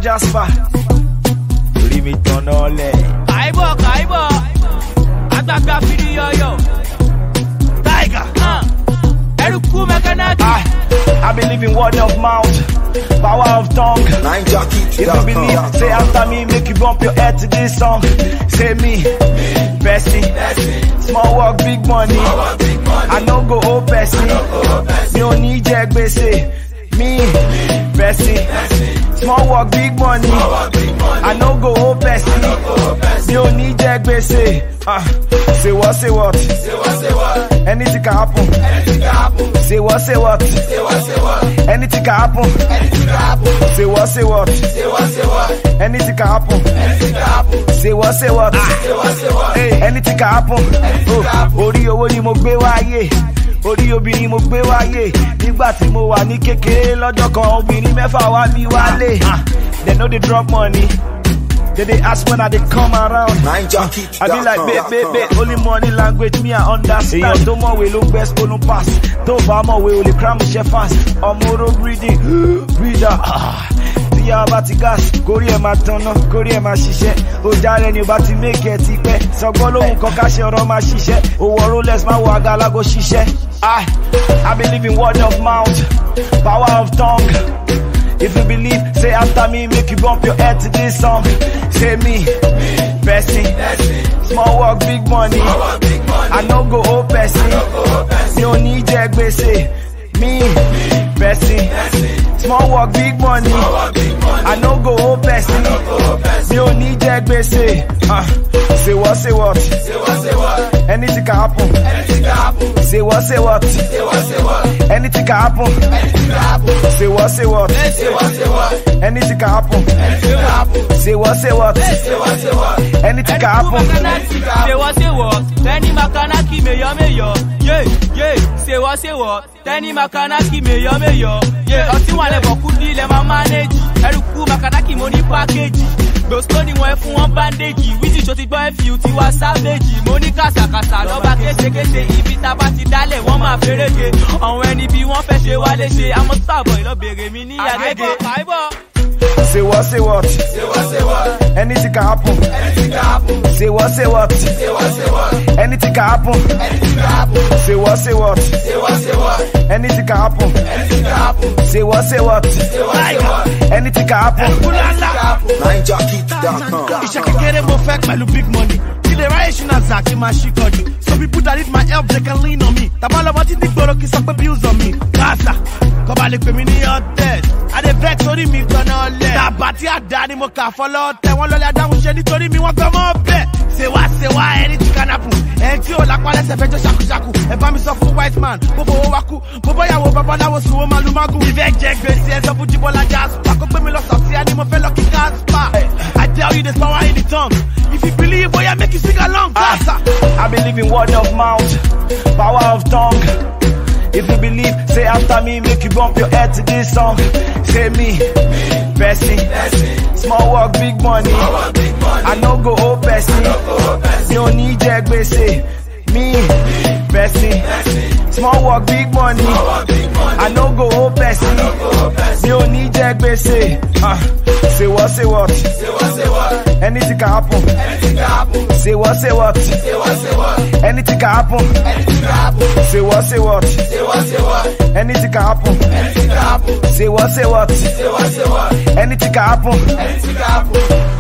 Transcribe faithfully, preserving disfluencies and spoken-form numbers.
Jasper. Leave me turn on le. Kaibo, Kaibo. Agbagba firi yoyo. Tiger. Uh. Eruku mekanaki. I believe in word of mouth, power of tongue. If you believe, say after me, make you bump your head to this song. Say me, Bessie. Small work, big money. I no go owe Bessie. Me don't need jack, Bessie. Me, Bessie. Small work, big money. I no go owe Bessie. Me don't need jack, Bessie. Uh, say what, say what? Say what, say what? Anything can happen. Anything can happen. Say what, say what? Say what, say what? Anything can happen. Anything can happen. Say what, say what? Say what, say what? Anything can happen. Anything can happen. Say what, say what? Say what, say what? Hey, anything can happen. Anything can happen. Ori owo ni mo gbe wáyé. Orí obìnrin mo gbé wáyé. Nígbà tí mo wà ní kékeré lọ́jọ́ kan obìnrin mẹ́fà wá bí wálé. They know they drop money. Then they ask when I they come around. I be like, babe, babe, babe, only money language me I understand. Don't more we look best, don't pass. Don't buy more we only cram share fast. I'm more breathing, breather. Tia bati gas, kori e ma tono, kori e ma ṣiṣẹ́. O jare ni o bati make it tipe. Sọgbọ́n lóhùn kan ká ṣe ọ̀rọ̀ ma ṣiṣẹ́. O wọ Rolex ma wo agalago ṣiṣẹ́. I, I believe in word of mouth, power of tongue. If you believe, say after me, make you bump your head to this song. Say me, Bessie. Small work, big money. I no go owe Bessie. Me don't need jack, Bessie. Me, Bessie. Small work, big money. I no go owe Bessie. Me don't need jack, Bessie. Uh, say what, say what? Say what, say what? Anything can happen. Anything can happen. Say what, say what? Say what, say what? Anything can happen. Anything can happen. Say what, say what? Say what, say what? Anything can happen. Anything can happen. Say what, say what? Say what, say what? Anything can happen. Say what, say what? Teni makanaki meyo meyo. Yeah, yeah. Say what, say what? Teni makanaki meyo meyo. Yeah, ọtí wọn lẹ bọ̀kú ní ilẹ̀ máa manage. Eruku makanaki mo ní package. Gbòsó ni wọ́n fún wọn bandage. Wíjì tó ti gbọ́ ẹ̀fì tí wá savage. Mo ní kàsàkàsà lọ́ba kéṣekéṣe. Ibi tá bá ti dálẹ̀ wọ́n máa fẹ́rẹ́gẹ. Àwọn ẹni bí wọ́n fẹ́ ṣe wá léṣe. Àmọ́ sábọ̀ ìlọ́bẹ̀rẹ̀ mi ní àgẹ́gẹ́. Say what, say what? Say what, say what? Anything can happen. Anything can happen. Say what, say what? Say what, say what? Anything can happen. Anything can happen. Say what, say what? Say what, say what? Anything can happen. Anything can happen. Say what, say what? Say what, say what? Anything can happen. nine jockey dot com. Iṣẹ́ kékeré mo fẹ́ pẹ̀lú big money. Ilé ráyè ṣúná zàkí máa ṣí kọjú. Some people that need my help they can lean on me. Tàbá lọ́mọ tí ní gbòòrò kì í sọ pé bills on me. Kásá, kọ́ba lè pè mí ní ọ̀tẹ̀. Adé vex orí mi tọ́nà ọ̀lẹ̀. Tàbá tí àdá ni mo kà fọlọ́ tẹ̀. Wọ́n lọ́lẹ̀ adáhùn ṣe nítorí mi wọ́n gbọ́ mọ́ bẹ́ẹ̀. Ṣèwá ṣèwá ẹni tí kan happen. Ẹni tí ò lápá lẹ́sẹ̀ fẹjọ́ ṣàkúṣàkú. Ẹ bá mi sọ fún white man. Gbogbo owó wa kú. Gbogbo ìyàwó babaláwo sùn ó máa lu mágùn. Ìfẹ́ jẹ gbèsè ẹ sọ fún Jíbọ́lá Jasper. Kó gbé mi lọ sọ̀tì ẹni mo fẹ́ lọ kí Casper. I tell you there's power in the tongue. If you believe, boy, I make you sing along. I, I believe in word of mouth, power of tongue. If you believe, say after me, make you bump your head to this song. Say me, Bessie. Small work, big money. I no go owe Bessie. Me don't need jack, Bessie. Me, Bessie. Small work, big money. I no go owe Bessie. Me don't need jack, Bessie. Uh, say what, say what? Say what, say what? Anything can happen. Anything can happen. Say what, say what? Say what, say what? Anything can happen. Anything can happen. Say what, say what? Say what, say what? Anything can happen. Anything can happen. Say what, say what? Say what, say what? Anything can happen. Anything can happen.